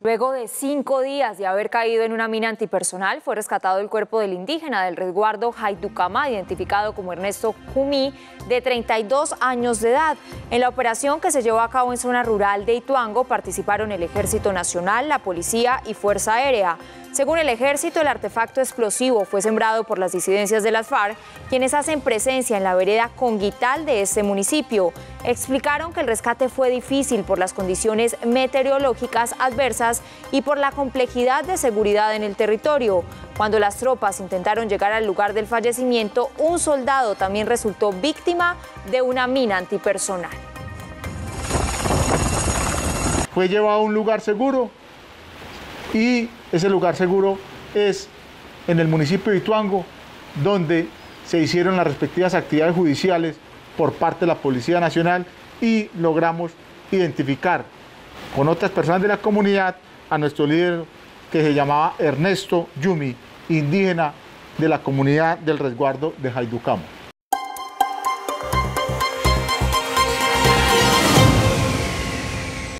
Luego de 5 días de haber caído en una mina antipersonal, fue rescatado el cuerpo del indígena del resguardo Jayducama, identificado como Ernesto Jumí, de 32 años de edad. En la operación, que se llevó a cabo en zona rural de Ituango, participaron el Ejército Nacional, la Policía y Fuerza Aérea. Según el Ejército, el artefacto explosivo fue sembrado por las disidencias de las FARC, quienes hacen presencia en la vereda Conguital de este municipio. Explicaron que el rescate fue difícil por las condiciones meteorológicas adversas y por la complejidad de seguridad en el territorio. Cuando las tropas intentaron llegar al lugar del fallecimiento, un soldado también resultó víctima de una mina antipersonal. Fue llevado a un lugar seguro y ese lugar seguro es en el municipio de Ituango, donde se hicieron las respectivas actividades judiciales por parte de la Policía Nacional y logramos identificar con otras personas de la comunidad a nuestro líder, que se llamaba Ernesto Jumí, indígena de la comunidad del resguardo de Jayducama.